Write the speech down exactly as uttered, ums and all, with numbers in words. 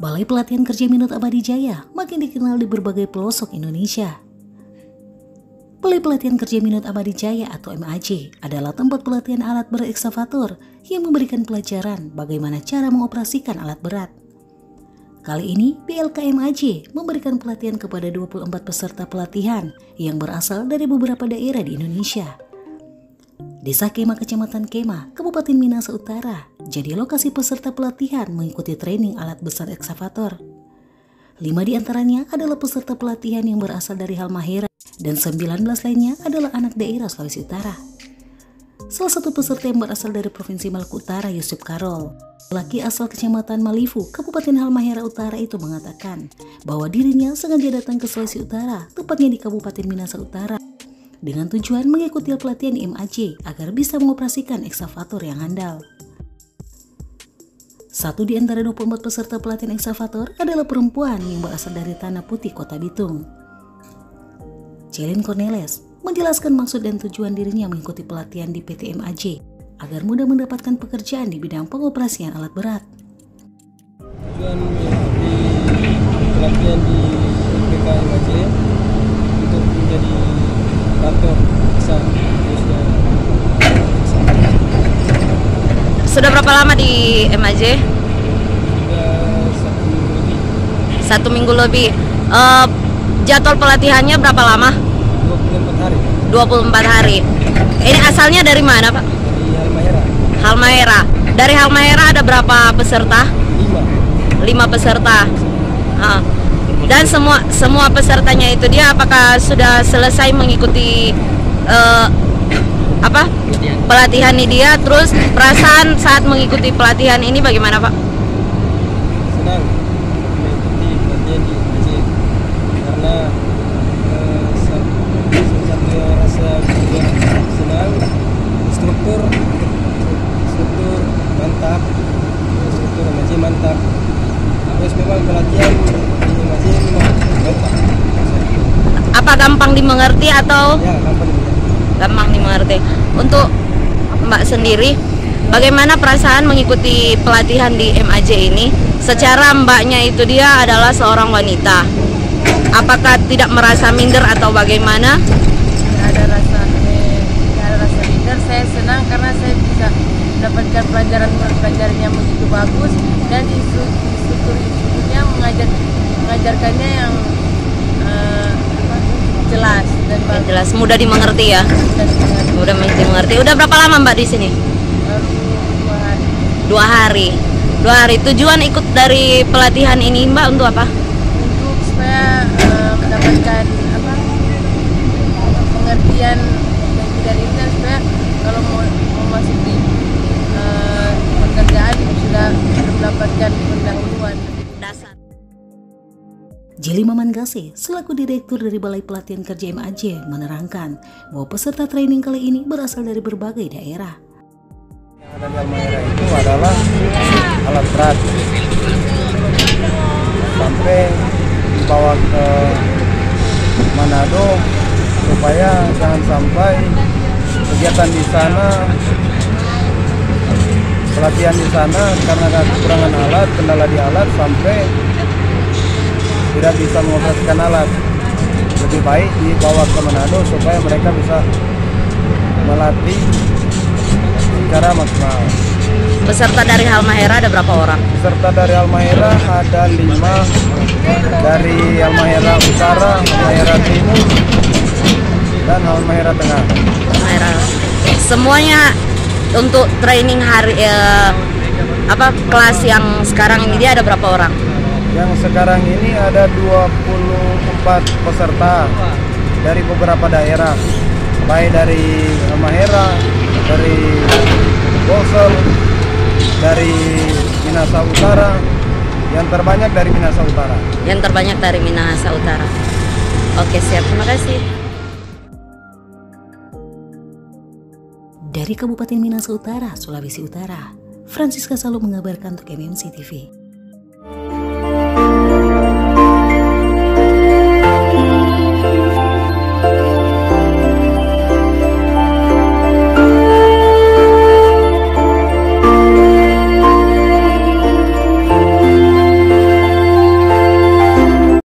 Balai Pelatihan Kerja Minot Abadi Jaya makin dikenal di berbagai pelosok Indonesia. Balai Pelatihan Kerja Minot Abadi Jaya atau M A J adalah tempat pelatihan alat berat ekskavator yang memberikan pelajaran bagaimana cara mengoperasikan alat berat. Kali ini B L K M A J memberikan pelatihan kepada dua puluh empat peserta pelatihan yang berasal dari beberapa daerah di Indonesia. Desa Kema, Kecamatan Kema, Kabupaten Minahasa Utara, jadi lokasi peserta pelatihan mengikuti training alat besar ekskavator. Lima di antaranya adalah peserta pelatihan yang berasal dari Halmahera dan sembilan belas lainnya adalah anak daerah Sulawesi Utara. Salah satu peserta yang berasal dari Provinsi Maluku Utara, Yusuf Karol, laki asal Kecamatan Malifu, Kabupaten Halmahera Utara itu mengatakan bahwa dirinya sengaja datang ke Sulawesi Utara, tepatnya di Kabupaten Minahasa Utara, dengan tujuan mengikuti pelatihan M A J agar bisa mengoperasikan ekskavator yang handal. Satu di antara dua puluh empat peserta pelatihan ekskavator adalah perempuan yang berasal dari Tanah Putih, Kota Bitung. Celin Corneles menjelaskan maksud dan tujuan dirinya mengikuti pelatihan di P T M A J agar mudah mendapatkan pekerjaan di bidang pengoperasian alat berat. Tujuan di pelatihan di P K M A J untuk menjadi operator bisa Sudah berapa lama di M A J? Sudah satu minggu lebih. Satu minggu lebih. Uh, jadwal pelatihannya berapa lama? dua puluh empat hari. dua puluh empat hari. Ini asalnya dari mana, Pak? Dari Halmahera. Halmahera. Dari Halmahera ada berapa peserta? Lima. Lima peserta. Uh. Dan semua semua pesertanya itu dia apakah sudah selesai mengikuti uh, apa pelatihan ini dia? Terus perasaan saat mengikuti pelatihan ini bagaimana, Pak? Senang mengikuti pelatihan di M A J karena uh, satu yang rasa juga senang, struktur struktur mantap, struktur M A J mantap. Terus memang pelatihan di M A J memang mantap. Apa gampang dimengerti atau? Ya, gampang dimengerti. Gampang dimengerti. Untuk Mbak sendiri, bagaimana perasaan mengikuti pelatihan di M A J ini? Secara Mbaknya itu dia adalah seorang wanita. Apakah tidak merasa minder atau bagaimana? Tidak ada rasa, eh, tidak ada rasa minder. Saya senang karena saya bisa mendapatkan pelajaran-pelajaran yang begitu bagus dan instruktur-instrukturnya mengajar mengajarkannya yang uh, apa, jelas dan bagus. Jelas, mudah dimengerti ya. Mudah dimengerti. Mudah dimengerti. Udah berapa lama Mbak di sini? Baru dua hari. Dua hari. Dua hari. Tujuan ikut dari pelatihan ini Mbak untuk apa? Untuk supaya uh, mendapatkan apa pengertian yang tidak ringan supaya kalau mau, mau masuk di uh, pekerjaan sudah mendapatkan pendahuluan Dasar. Jeli Mamangase, selaku Direktur dari Balai Pelatihan Kerja M A J, menerangkan bahwa peserta training kali ini berasal dari berbagai daerah. Yang ada di Halmahera itu adalah alat berat sampai dibawa ke Manado supaya jangan sampai kegiatan di sana, pelatihan di sana karena kekurangan alat, kendala di alat sampai tidak bisa mengoperasikan alat. Lebih baik dibawa ke Manado supaya mereka bisa melatih secara maksimal. Peserta dari Halmahera ada berapa orang? Peserta dari Halmahera ada lima, dari Halmahera Utara, Halmahera Timur, dan Halmahera Tengah. Halmahera. Semuanya untuk training hari eh, apa kelas yang sekarang ini dia ada berapa orang? Yang sekarang ini ada dua puluh empat peserta dari beberapa daerah, baik dari Halmahera, dari Bolsel, dari Minahasa Utara, yang terbanyak dari Minahasa Utara. Yang terbanyak dari Minahasa Utara. Oke, siap. Terima kasih. Dari Kabupaten Minahasa Utara, Sulawesi Utara, Francisca Salo mengabarkan untuk M M C T V.